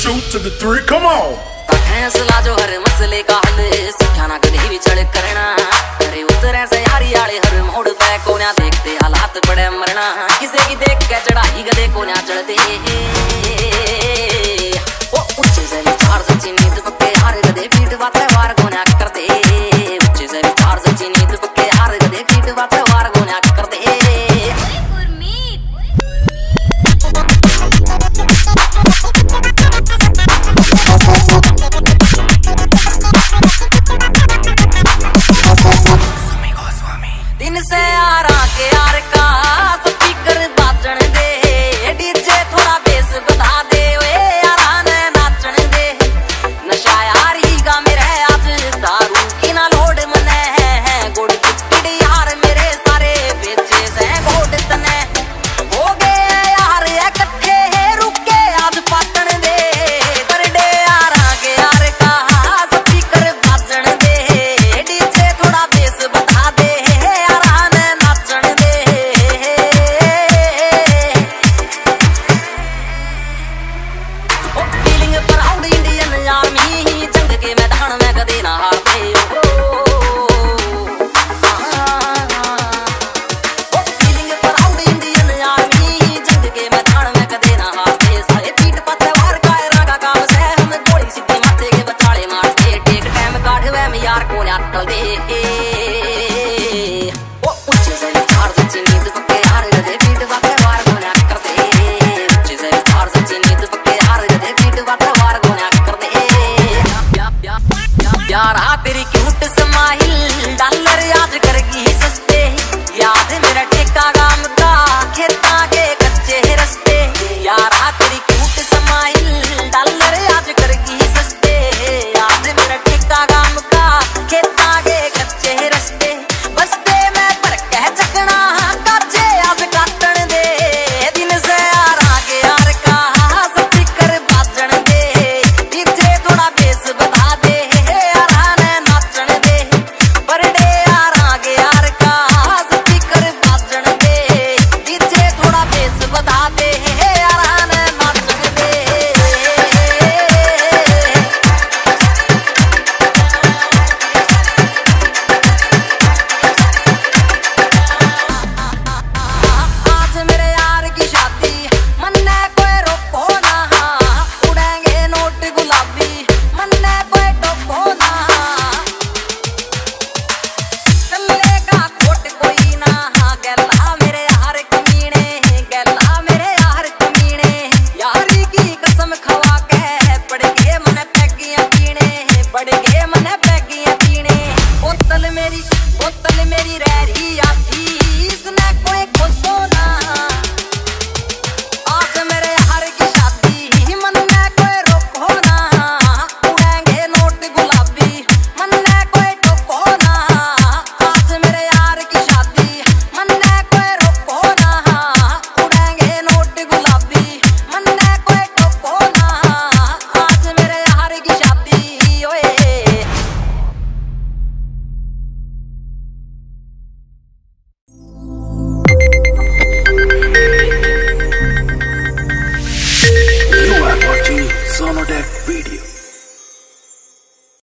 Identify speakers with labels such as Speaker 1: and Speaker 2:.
Speaker 1: 2 to the 3, come on।
Speaker 2: फैसला जो हर मसले का हल सीखा ना कभी भी चढ़ करना, अरे उतरे से यारी आले हर मोड़ पे कोन्या देखते हालात बड़े मरना, किसे की देख के चढ़ाई गदे कोन्या चढ़ते ओ ऊंचे से विचार सच्ची नींद पक्के हार गदे पीठ बातें वार कोन्या करते, ऊंचे से विचार सच्ची नींद पक्के हार गदे पीठ बातें वार कोन्या करते। दिन से यारा के यार का स्पीकर बाजण दे, डीजे थोड़ा बेस बता दे, ओए यारा ने नाचण दे, नशा यार ही का मेरे आज दारू की ना लोड मने है, गुड़ चिपड़ यार मेरे सारे बेचे से गोड तने हो गए यार इकट्ठे रुके आज पाटण दे, बरडे यारा के यार का स्पीकर बाजण दे, डीजे थोड़ा बेस बता दे, यारा तेरी क्यूट स्माइल डॉलर याद करगी सस्ते, याद मेरा ठेका गाम का खेता के कच्चे रस्ते, यारा तेरी क्यूट स्माइल डॉलर याद करगी सस्ते, याद मेरा ठेका गाम का खेता के कच्चे रस्ते, बस्ते में पर कह चकना काचे आज काटन दे, दिन से यारा के यार का स्पीकर बाजण दे, डीजे थोड़ा बेस बता दे, बोतल मेरी रह रही आती इसने कोई खुशो ना, आज मेरे यार की शादी मन में कोई रोको ना, उड़ेंगे नोट गुलाबी मन में कोई टोको ना, आज मेरे यार की शादी मन में कोई रोको ना, उड़ेंगे नोट गुलाबी मन में कोई टोको ना, आज मेरे यार की शादी ओए।
Speaker 1: Watching Sonodeck video।